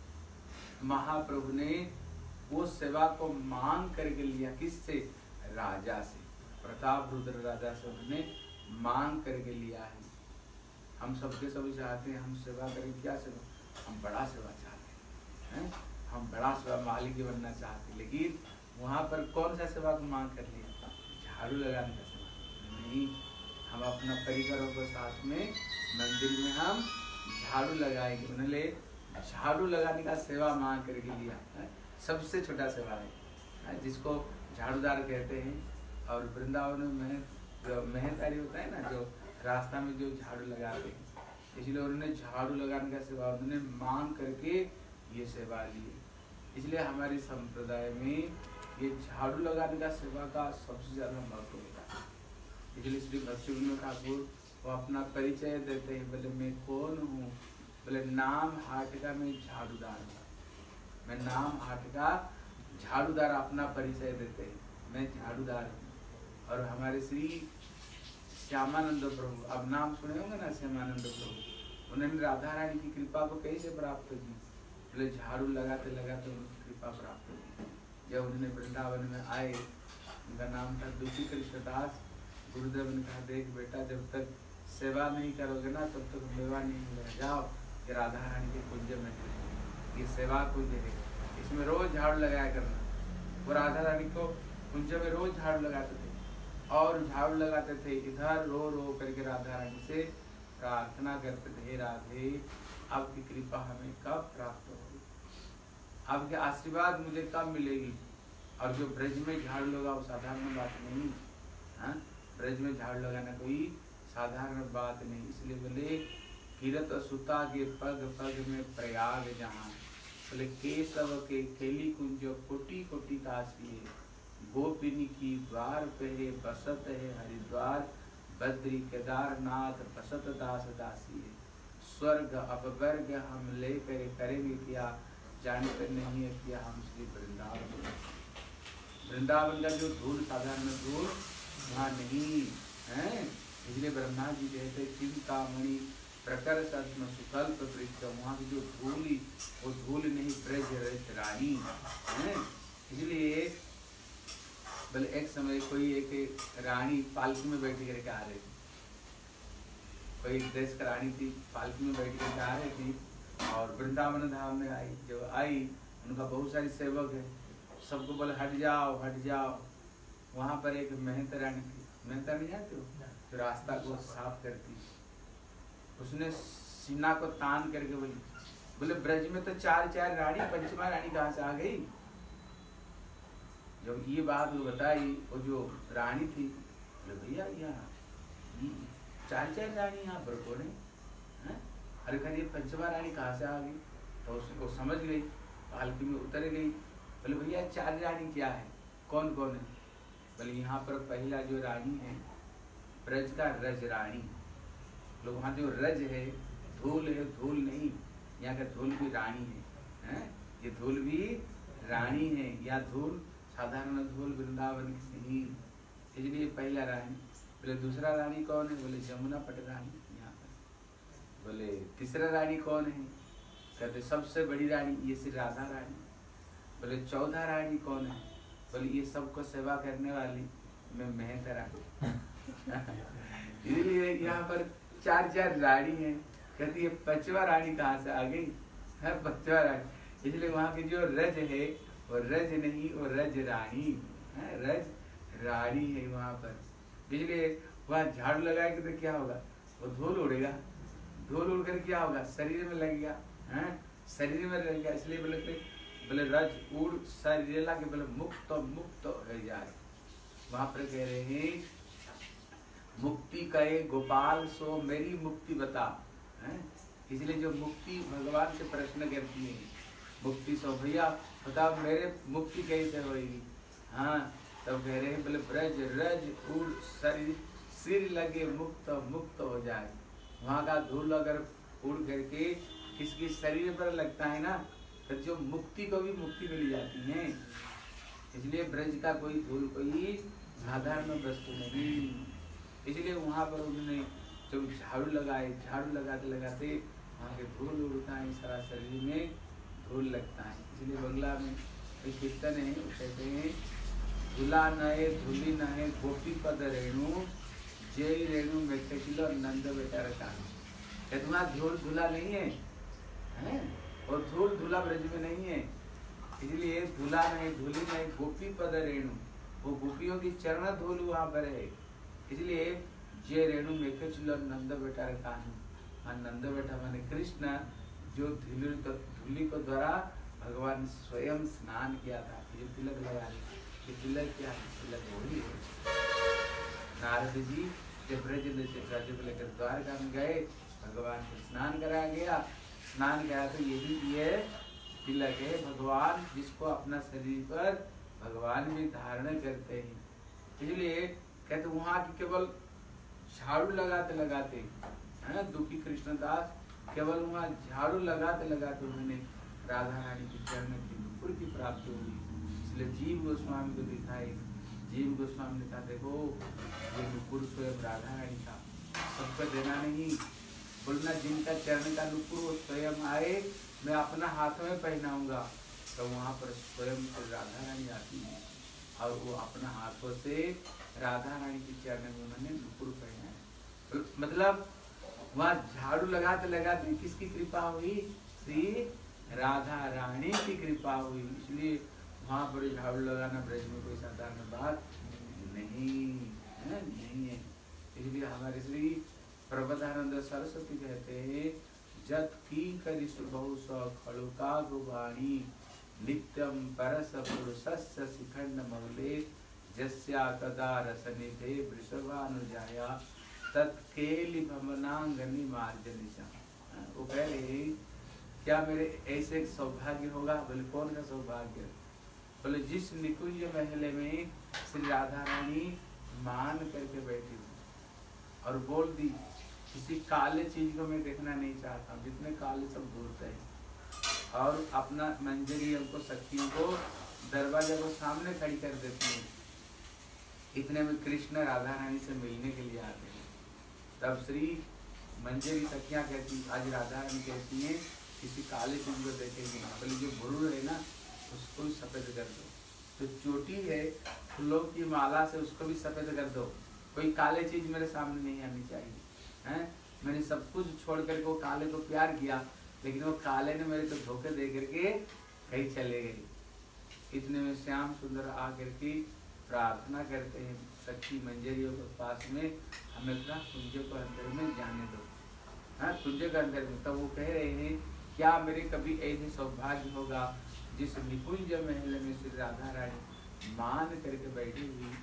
S2: महाप्रभु ने वो सेवा को मांग करके लिया, किससे? राजा से, प्रताप रुद्र राजा से उन्होंने मांग करके लिया है। हम सबके सब चाहते हैं हम सेवा करें, क्या सेवा? हम बड़ा सेवा चाहते हैं, हम बड़ा सेवा मालिक बनना चाहते हैं। लेकिन वहाँ पर कौन सा सेवा को मांग कर लिया? झाड़ू लगाने का सेवा नहीं। हम अपना परिकरों को साथ में मंदिर में हम झाड़ू लगाएंगे। उन्होंने झाड़ू लगाने का सेवा मांग करके लिया है। सबसे छोटा सेवा है जिसको झाड़ूदार कहते हैं। और वृंदावन में जो मेहतारी होता है ना, जो रास्ता में जो झाड़ू लगाते हैं, इसलिए उन्होंने झाड़ू लगाने का सेवा उन्होंने मांग करके ये सेवा ली। इसलिए हमारे संप्रदाय में ये झाड़ू लगाने का सेवा का सबसे ज्यादा महत्व होता है। इसलिए श्री भक्ति ठाकुर वो अपना परिचय देते हैं, बोले मैं कौन हूँ? बोले नाम हाट का मैं झाड़ूदार हूँ, मैं नाम हाट का झाड़ूदार अपना परिचय देते हैं, मैं झाड़ूदार हूँ। और हमारे श्री श्यामानंद प्रभु, अब नाम सुने होंगे ना श्यामानंद प्रभु, उन्होंने राधा रानी की कृपा को कैसे प्राप्त की? बोले झाड़ू लगाते लगाते उनकी कृपा प्राप्त की। जब उन्होंने वृंदावन में आए, उनका नाम था दुखी कृष्णदास। गुरुदेव ने कहा देख बेटा, जब तक सेवा नहीं करोगे ना तब तक मेवा नहीं मिलेगा। जाओ ये राधा रानी के कुंज में, ये सेवा कुंज है, इसमें रोज झाड़ू लगाया करना। वो राधा रानी को कुंज में रोज झाड़ू लगाते थे और झाड़ू लगाते थे, इधर रो रो करके राधा रानी से प्रार्थना करते थे, राधे आपकी कृपा हमें कब प्राप्त होगी, आपके आशीर्वाद मुझे कब मिलेगी। और जो ब्रज में झाड़ू लगा वो साधारण बात नहीं, हाँ, ब्रज में झाड़ू लगाना कोई साधारण बात नहीं। इसलिए बोले किरत सुता के पग पग में प्रयाग जहाँ, बोले केशव के केली कुंज कोटि कोटि काशी, गोपिनी की द्वार पे है बसत है हरिद्वार, बद्री केदारनाथ बसत दास दासी है। स्वर्ग अपवर्ग हम लेकर करेंगे क्या, जानते नहीं है क्या हम श्री वृंदावन। वृंदावन का जो धूल साधारण धूल वहाँ नहीं है। इसलिए ब्रह्मा जी कहते चिंतामणि प्रकर सत्म सुकल्प वृक्ष, वहाँ की जो धूल वो धूल नहीं ब्रज रानी है। इसलिए बोले एक समय कोई एक रानी पालकी में बैठ करके आ रही थी, कोई देश का रानी थी, पालकी में बैठ करके आ रही थी और वृंदावन धाम में आई। जब आई उनका बहुत सारी सेवक है, सबको बोले हट जाओ हट जाओ। वहाँ पर एक मेहता रानी थी, मेहता नहीं जाते हो, तो रास्ता को साफ करती। उसने सीना को तान करके बोले ब्रज में तो चार चार रानी, पंचमा रानी कहाँ से आ गई? जब ये बात वो बताई, वो जो रानी थी, बोले भैया यहाँ चार चार रानी यहाँ पर कौन है? अरे कहते पंचमा रानी कहाँ से आ गई? तो उसको समझ गई, पालकी में उतर गई। बोले भैया चार रानी क्या है, कौन कौन है? बोले यहाँ पर पहला जो रानी है ब्रज का रज रानी, लोग वहाँ जो रज है धूल है, धूल नहीं, यहाँ का धूल भी रानी है, ये धूल भी रानी है। या धूल साधारण धूल वृंदावन की नहीं, इसलिए पहला रानी। बोले दूसरा रानी कौन है? बोले जमुना पट रानी। यहाँ पर बोले तीसरा रानी कौन है? कहते सबसे बड़ी रानी ये श्री राधा रानी। बोले 14 रानी कौन है? बोले ये सबको सेवा करने वाली मैं मेहता रानी। इसलिए यहाँ पर 4 रानी है। कहती है 5वां रानी कहाँ से आ गई? है 5वां रानी। इसलिए वहाँ की जो रज है वो रज नहीं, वो रज रानी है, रज रानी है वहाँ पर। इसलिए वहाँ झाड़ू लगाएंगे तो क्या होगा? वो धूल उड़ेगा, धूल उड़ कर क्या होगा? शरीर में लगेगा, है शरीर में लगेगा। इसलिए बोले रज उड़ शरीर लगे, बोले मुक्त मुक्त हो जाए। वहाँ पर कह रहे हैं मुक्ति कहे गोपाल सो मेरी मुक्ति बता, है। इसलिए जो मुक्ति भगवान से प्रश्न करती है, मुक्ति सो भैया बताओ मेरे मुक्ति कैसे होगी? हाँ तब कह रहे हैं बोले ब्रज रज उड़ शरीर सिर लगे मुक्त मुक्त हो जाए। वहाँ का धूल अगर उड़ करके किसकी शरीर पर लगता है ना तो जो मुक्ति को भी मुक्ति मिल जाती है। इसलिए ब्रज का कोई धूल कोई साधारण वस्तु नहीं। इसलिए वहाँ पर उन्होंने जब झाड़ू लगाए, झाड़ू लगाते लगाते वहाँ के धूल उड़ता है, सारा शरीर में धूल लगता है। इसलिए बंगला में एक कीर्तन है, वो कहते हैं धूला नए धूली नहे गोपी पद रेणु जय रेणु में किलो नंद बेटा रखा। वहाँ धूल धूला नहीं है, हैं? और धूल धूला ब्रज में नहीं है। इसलिए धूला नहीं धूली नहीं गोपी पद रेणु, वो गोपियों की चरण धूल वहाँ पर है। इसलिए जय रेणु में किलो नंद बेटा रखा। नंद बेटा माने कृष्ण, जो धूली को द्वारा भगवान स्वयं स्नान किया था। ये तिलक लगा, ये तिलक क्या है? तिलक वही है। नारद जी जब ब्रज राज्य को लेकर द्वारका में गए, भगवान को स्नान कराया गया। स्नान कराया तो ये तिलक है भगवान, जिसको अपना शरीर पर भगवान भी धारण करते हैं। इसलिए कहते वहाँ की केवल झाड़ू लगाते लगाते, है दुखी कृष्णदास केवल वहाँ झाड़ू लगाते लगाते उन्होंने राधा रानी की चरण की नुपुर की प्राप्ति हुई। इसलिए जीव गोस्वामी को दिखाए, जीव गोस्वामी ने कहा देखो ये नुपुर स्वयं राधा रानी का, सबको देना नहीं, बोलना जिनका चरण का नुपुर वो स्वयं आए मैं अपना हाथ में पहनाऊंगा। तो वहाँ पर स्वयं से राधा रानी आती है और वो अपना हाथों से राधा रानी के चरण में उन्होंने नुपुर पहनाया। मतलब वहाँ झाड़ू लगाते लगाते किसकी कृपा हुई? श्री राधा रानी की कृपा हुई। इसलिए वहाँ पर झाड़ू लगाना ब्रज में कोई साधारण बात नहीं है, नहीं है। इसलिए हमारे श्री प्रबोधानंद सरस्वती कहते हैं जत की करिस बहु सौ खड़ुका गुवाणी नित्यम परस पुरुषस्य शिखंड मौले जस्या तदा रसनिधे वृषभानुजाया तत्केलि भमनांगनि मार्जनिशा। वो कह रहे क्या मेरे ऐसे सौभाग्य होगा? बोले कौन का सौभाग्य? बोले जिस निकुंज महल में श्री राधा रानी मान करके बैठी और बोल दी किसी काले चीज को मैं देखना नहीं चाहता, जितने काले सब बोलते हैं। और अपना मंजरी हमको सखियों को दरवाजे को सामने खड़ी कर देती है। इतने में कृष्ण राधा रानी से मिलने के लिए आते हैं। तब श्री मंजरी सखियां कहती, आज राधा रानी कहती है किसी काले चीज को देखेंगे ना, बोले जो भुरुड़ है ना उसको भी सफेद कर दो, तो चोटी है फूलों की माला से उसको भी सफेद कर दो, कोई काले चीज मेरे सामने नहीं आनी चाहिए। हैं? मैंने सब कुछ छोड़ करके वो काले को प्यार किया, लेकिन वो काले ने मेरे को धोखे दे करके कहीं चले गए। इतने में श्याम सुंदर आकर के प्रार्थना करते हैं सखी मंजरियों के पास में, हमें अपना कुंज को अंदर में जाने दो। हाँ कुंज के अंदर में। तब वो कह रहे हैं क्या मेरे कभी ऐसे सौभाग्य होगा जिस निकुंज महल में श्री राधा रानी मान करके बैठी हुई।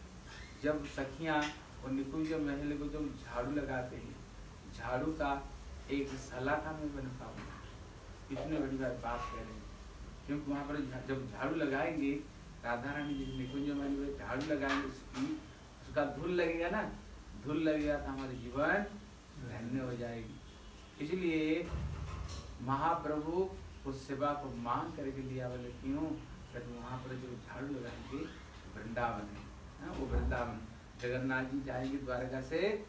S2: जब सखियां और निकुंज महल को जब झाड़ू लगाते हैं, झाड़ू का एक सलाखा में बनता हुआ, इतने बड़ी बात कह रहे हैं। क्योंकि वहाँ पर जब झाड़ू लगाएंगे राधा रानी जिस निकुंज महल में झाड़ू लगाएंगे उसका धूल लगेगा ना, धूल लगेगा तो हमारे जीवन धन्य हो जाएगी। इसलिए महाप्रभु उस सेवा को मांग करके लिया। बोले क्यों? कहते वहाँ पर जो झाड़ू लगाएंगे वृंदावन है, वो वृंदावन। जगन्नाथ जी जाएंगे द्वारका से,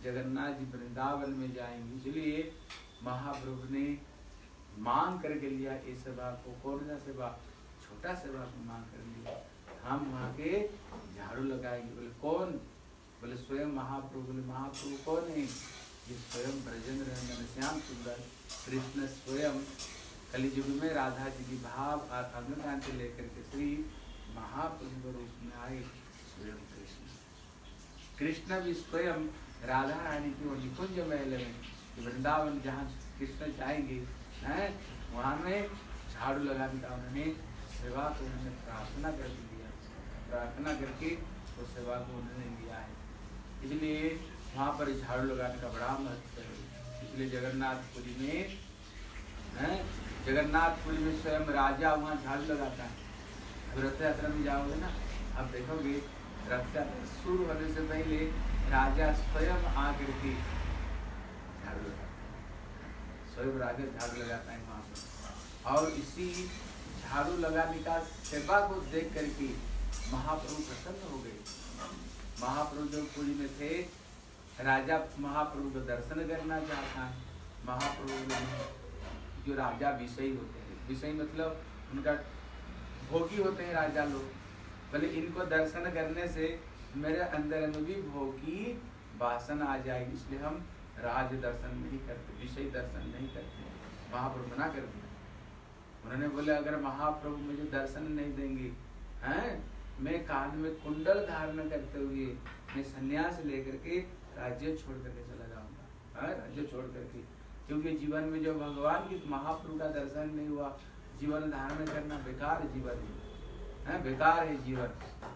S2: जगन्नाथ जी वृंदावन में जाएंगे। इसलिए महाप्रभु ने मांग करके लिया इस सेवा को। कौन सा सेवा? छोटा सेवा को मांग कर लिया। हम वहाँ के झाड़ू लगाएंगे। बोले कौन? बोले स्वयं महाप्रभु। बोले महाप्रभु कौन है? ये स्वयं ब्रजेंद्र नंदन श्याम सुंदर कृष्ण स्वयं कलियुग में राधा जी की भाव अंगदान से लेकर के श्री महाप्रभु के रूप में आए स्वयं कृष्ण। कृष्ण भी स्वयं राधा रानी की वो निकुंज महल में वृंदावन जहाँ कृष्ण जाएंगे हैं वहाँ में झाड़ू लगाने का उन्होंने सेवा को उन्होंने प्रार्थना कर दिया। प्रार्थना करके वो सेवा को उन्होंने लिया है। इसलिए वहाँ पर झाड़ू लगाने का बड़ा महत्व है। इसलिए जगन्नाथपुरी में जगन्नाथपुरी में स्वयं राजा वहाँ झाड़ू लगाता है। अब रथ यात्रा में जाओगे ना, आप देखोगे रथ यात्रा शुरू होने से पहले राजा स्वयं आकर के झाड़ू लगाता है। स्वयं राजा झाड़ू लगाता है वहाँ पर। और इसी झाड़ू लगाने का सेवा को देख करके महाप्रभु प्रसन्न हो गए। महाप्रभु जो पुरी में थे, राजा महाप्रभु को दर्शन करना चाहता है। महाप्रभु जो राजा विषयी होते हैं, विषयी मतलब उनका भोगी होते हैं राजा लोग, बोले इनको दर्शन करने से मेरे अंदर में भी भोगी वासना आ जाएगी, इसलिए हम राज दर्शन नहीं करते, विषय दर्शन नहीं करते। महाप्रभु मना कर दिया। उन्होंने बोले अगर महाप्रभु मुझे दर्शन नहीं देंगे हैं, मैं कान में कुंडल धारण करते हुए मैं सन्यास लेकर के राज्य छोड़ करके चला जाऊंगा। राज्य छोड़ करके, क्योंकि जीवन में जो भगवान की महाप्रभु का दर्शन नहीं हुआ, जीवन धारण करना बेकार जीवन है, बेकार है जीवन।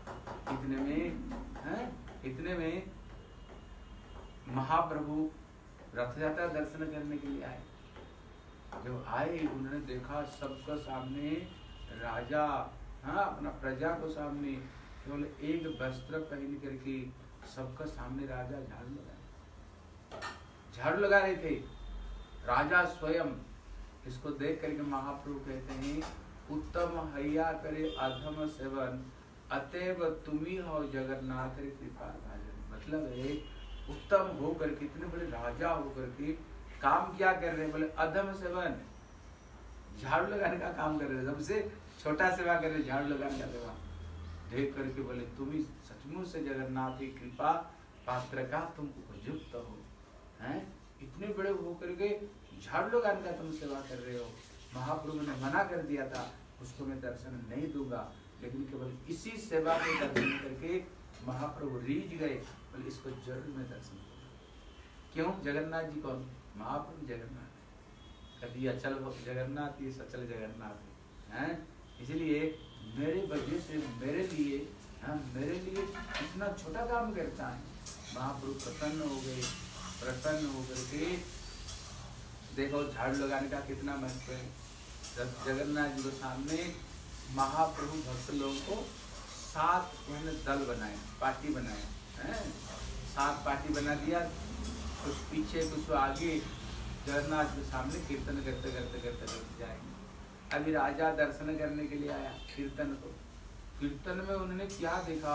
S2: इतने में महाप्रभु रथ यात्रा दर्शन करने के लिए आए। जब आए उन्होंने देखा सबका सामने राजा अपना प्रजा को सामने केवल एक वस्त्र पहन करके सबका सामने राजा झाड़ू लगा रहे थे। राजा स्वयं इसको देख करके महाप्रभु कहते हैं उत्तम हैया करे अधम सेवन अतएव तुम्ही हो जगन्नाथ कृपा भाजन। मतलब है उत्तम होकर के, इतने बड़े राजा होकर के काम क्या कर रहे हैं? बोले अधम सेवन, झाड़ू लगाने का काम कर रहे हैं। सबसे छोटा सेवा कर रहे, झाड़ू लगाने का सेवा देख करके बोले तुम ही सचमुच से जगन्नाथ की कृपा पात्र का तुम उपयुक्त हो हैं। इतने बड़े होकर के झाड़ू लगाने का तुम सेवा कर रहे हो। महाप्रभु ने मना कर दिया था उसको मैं दर्शन नहीं दूंगा, लेकिन केवल इसी सेवा को दर्शन करके महाप्रभु रीझ गए, बोले इसको जरूर मैं दर्शन दूंगा। क्यों? जगन्नाथ जी कौन? महाप्रभु जगन्नाथ। कभी अचल जगन्नाथ, ये सचल जगन्नाथ है। इसलिए मेरे वजह से मेरे लिए इतना छोटा काम करता है। महाप्रभु प्रसन्न हो गए। प्रसन्न होकर के देखो झाड़ू लगाने का कितना महत्व है। जगन्नाथ जी के सामने महाप्रभु भक्त लोगों को 7 दल बनाए, पार्टी बनाए हैं। 7 पार्टी बना दिया, कुछ पीछे कुछ आगे जगन्नाथ के सामने कीर्तन करते करते करते करते जाएंगे। अभी राजा दर्शन करने के लिए आया कीर्तन को। कीर्तन में उन्होंने क्या देखा?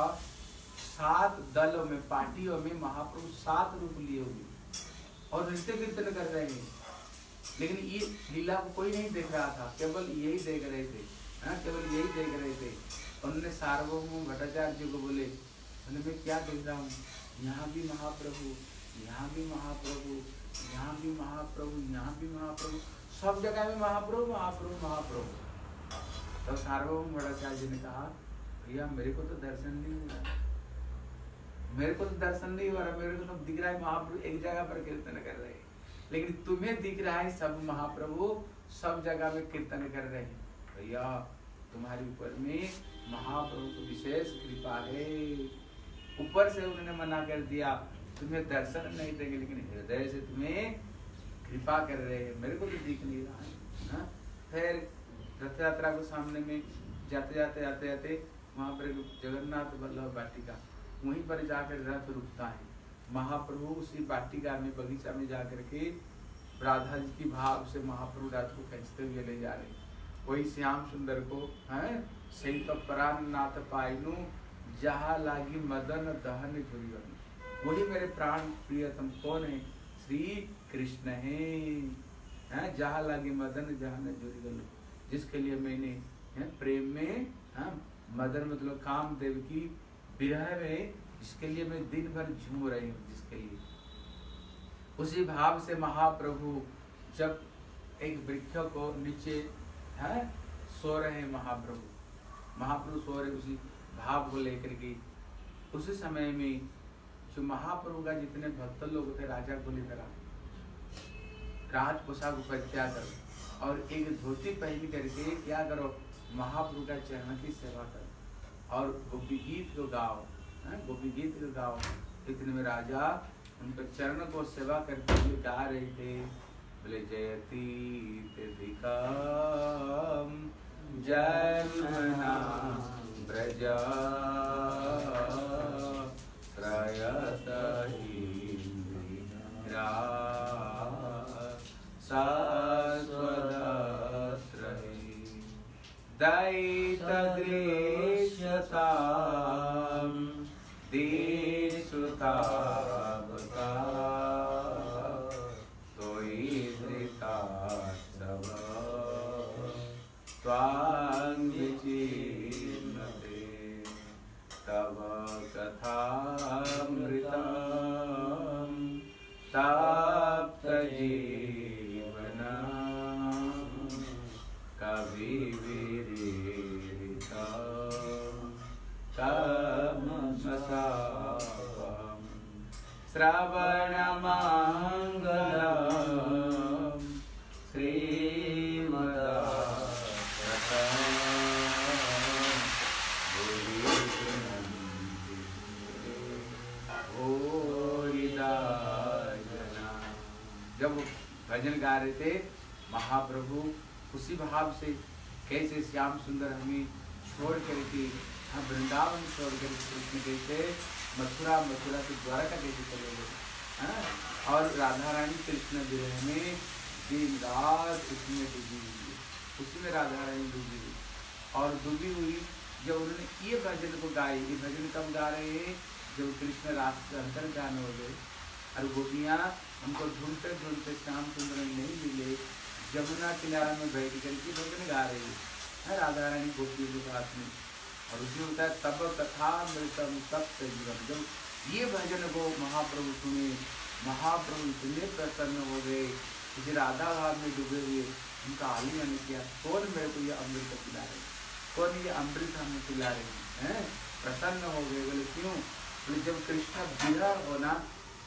S2: 7 दलों में, पार्टियों में महाप्रभु 7 रूप लिए हुए और नृत्य कीर्तन कर रहे हैं। लेकिन ये लीला को कोई नहीं देख रहा था, केवल यही देख रहे थे, केवल यही देख रहे थे। उन्होंने सार्वभौम भट्टाचार्य जी को बोले मैं क्या देख रहा हूँ? यहाँ भी महाप्रभु, यहाँ भी महाप्रभु, यहाँ भी महाप्रभु, यहाँ भी महाप्रभु, सब जगह में महाप्रभु महाप्रभु महाप्रभु। तो सार्वभौम भट्टाचार्य जी ने कहा भैया मेरे को तो दर्शन नहीं हो रहा, मेरे को तो दर्शन नहीं हो रहा, मेरे को तो दिख रहा है महाप्रभु एक जगह पर कीर्तन कर रहे हैं, लेकिन तुम्हें दिख रहा है सब महाप्रभु सब जगह में कीर्तन कर रहे हैं। भैया तुम्हारे ऊपर में महाप्रभु को विशेष कृपा है। ऊपर से उन्होंने मना कर दिया तुम्हें दर्शन नहीं देंगे, लेकिन हृदय से तुम्हें कृपा कर रहे हैं, मेरे को तो दिख नहीं रहा है। फिर रथ यात्रा को सामने में जाते जाते वहाँ पर जगन्नाथ वल्लभ वाटिका, वहीं पर जाकर रथ रुकता है। महाप्रभु उसी वाटिका में बगीचा में जाकर के राधा जी की भाव से महाप्रभु रथ को खींचते हुए ले जा रहे। वही श्याम सुंदर को सही तो प्राण नाथ पाइनु जहाँ लागी मदन दहन झुरियन, वही मेरे प्राण प्रियतम कौन है? श्री कृष्ण है। जहाँ लागे मदन जहाँ न जुड़ी गलो, जिसके लिए मैंने प्रेम में मदन मतलब कामदेव की विरह में, जिसके लिए मैं दिन भर झूम रही हूँ, जिसके लिए उसी भाव से महाप्रभु जब एक वृक्ष को नीचे सो रहे हैं, महाप्रभु सो रहे उसी भाव को लेकर के, उसी समय में जो महाप्रभु का जितने भक्त लोग थे राजा को लेकर राज पोशाक परित्याग करो और एक धोती पहन करके क्या करो, महाप्रभु का चरण की सेवा करो और गोपी गीत को गाओ, गोपी गीत को गाओ। इतने में राजा उनके चरण को सेवा करते हुए गा रहे थे, बोले जयती जन्मना ब्रजा दैतदृश्यतां दीसुतावता त्वयि धृतात्सव त्वां विचिन्वते तव कथामृतं ताप्तजीवना कविविरीडिता कमसापं श्रवणमङ्गलं जब भजन गा रहे थे महाप्रभु उसी भाव से, कैसे श्याम सुंदर हमें छोड़ करके वृंदावन छोड़ कर कृष्ण कैसे मथुरा से द्वारका कैसे चले गए, और राधा रानी कृष्ण विरह में दिन रात उसमें डूबी हुई है, उसमें राधा रानी डूबी हुई और डूबी हुई। जब उन्होंने ये भजन को गाए, ये भजन कब गा रहे हैं? जब कृष्ण रास्ते अंतर ज्ञान हो गए और गोपियाँ हमको ढूंढते ढूंढते श्याम सुंदर नहीं मिले, जमुना किनारा में बैठ करके भजन गा रही है राधा रानी गोपियों के साथ में, और उसमें होता है तब कथा मृतम तप्त जीवन। जब ये भजन को महाप्रभु सुने, महाप्रभु इतने प्रसन्न हो गए, इसे राधा भाव में डूबे हुए उनका आलिंगन किया, कौन मेरे को ये अमृत पिला रहे, कौन ये अमृत हमें पिला रहे हैं? प्रसन्न हो गए। बोले क्यों? बोले जब कृष्ण विरह हो ना,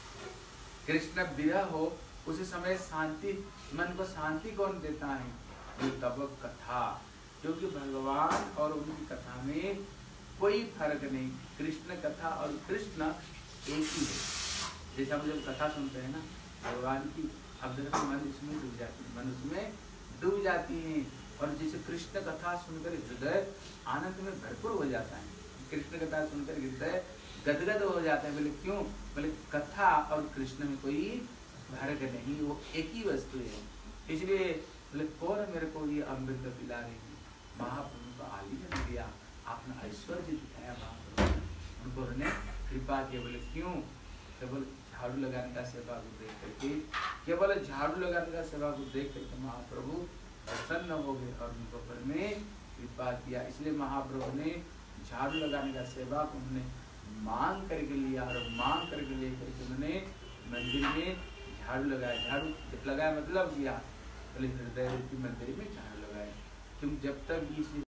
S2: कृष्ण विरह हो उसी समय शांति, मन को शांति कौन देता है? ये तब कथा, क्योंकि भगवान और उनकी कथा में कोई फर्क नहीं, कृष्ण कथा और कृष्ण एक ही है। जैसे हम जब कथा सुनते हैं ना भगवान की, अब देखो मन इसमें डूब जाती है, मन उसमें डूब जाती है, और जैसे कृष्ण कथा सुनकर हृदय आनंद में भरपूर हो जाता है, कृष्ण कथा सुनकर हृदय गदगद हो जाता है। बोले क्यों? बोले कथा और कृष्ण में कोई फर्क नहीं, वो एक ही वस्तु है। इसलिए बोले कौन मेरे को ये अमृत पिला रही है? महाप्रभु को आलिंगन दिया, आपने ऐश्वर्य दिखाया, महाप्रभु उनको उन्होंने कृपा किया। बोले क्यों? केवल झाड़ू लगाने का सेवा को देख करके, केवल झाड़ू लगाने का सेवा को देख करके महाप्रभु प्रसन्न हो गए और उनको पर में कृपा किया। इसलिए महाप्रभु ने झाड़ू लगाने का सेवा को उन्होंने मांग करके लिया, और मांग करके लेकर उन्होंने मंदिर में झाड़ू लगाया। झाड़ू लगाया मतलब किया, बोले हृदय रूपी मंदिर में झाड़ू लगाया। तुम जब तक इस